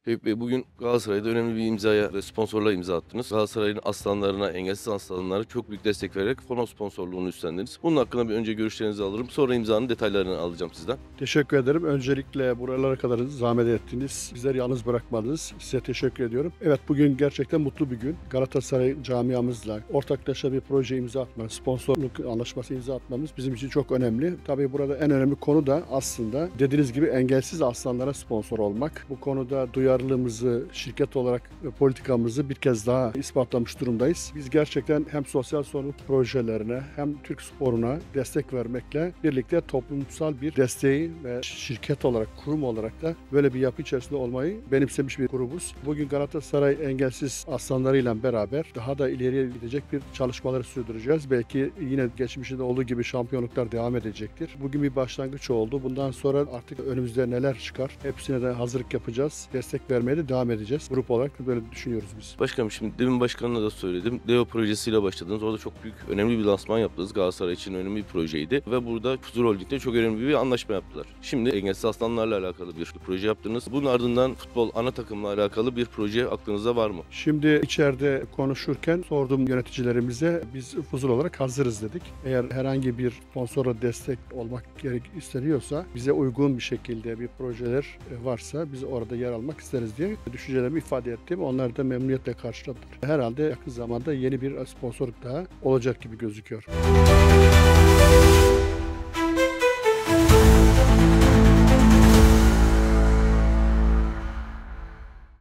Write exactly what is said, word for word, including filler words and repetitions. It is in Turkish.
Eyüp Bey, bugün Galatasaray'da önemli bir imzaya ve sponsorluğa imza attınız. Galatasaray'ın aslanlarına, engelsiz aslanlara çok büyük destek vererek Fono sponsorluğunu üstlendiniz. Bunun hakkında bir önce görüşlerinizi alırım. Sonra imzanın detaylarını alacağım sizden. Teşekkür ederim. Öncelikle buralara kadar zahmet ettiniz. Bizleri yalnız bırakmadınız. Size teşekkür ediyorum. Evet, bugün gerçekten mutlu bir gün. Galatasaray camiamızla ortaklaşa bir proje imza atmamız, sponsorluk anlaşması imza atmamız bizim için çok önemli. Tabii burada en önemli konu da aslında dediğiniz gibi engelsiz aslanlara sponsor olmak. Bu konuda duyarlılığımızı, şirket olarak politikamızı bir kez daha ispatlamış durumdayız. Biz gerçekten hem sosyal sorumluluk projelerine hem Türk sporuna destek vermekle birlikte toplumsal bir desteği ve şirket olarak, kurum olarak da böyle bir yapı içerisinde olmayı benimsemiş bir grubuz. Bugün Galatasaray engelsiz aslanlarıyla beraber daha da ileriye gidecek bir çalışmaları sürdüreceğiz. Belki yine geçmişinde olduğu gibi şampiyonluklar devam edecektir. Bugün bir başlangıç oldu. Bundan sonra artık önümüzde neler çıkar? Hepsine de hazırlık yapacağız. Destek vermeye de devam edeceğiz. Grup olarak böyle düşünüyoruz biz. Başkanım, şimdi demin başkanına da söyledim. Deo projesiyle başladınız. Orada çok büyük, önemli bir lansman yaptınız. Galatasaray için önemli bir projeydi. Ve burada Huzur Holding'de çok önemli bir anlaşma yaptılar. Şimdi engelsiz aslanlarla alakalı bir proje yaptınız. Bunun ardından futbol ana takımla alakalı bir proje aklınızda var mı? Şimdi içeride konuşurken sordum yöneticilerimize, biz Fuzul olarak hazırız dedik. Eğer herhangi bir sponsora destek olmak gerek isteniyorsa, bize uygun bir şekilde bir projeler varsa biz orada yer almak isteriz diye düşüncelerimi ifade ettim. Onlar da memnuniyetle karşıladılar. Herhalde yakın zamanda yeni bir sponsorluk daha olacak gibi gözüküyor.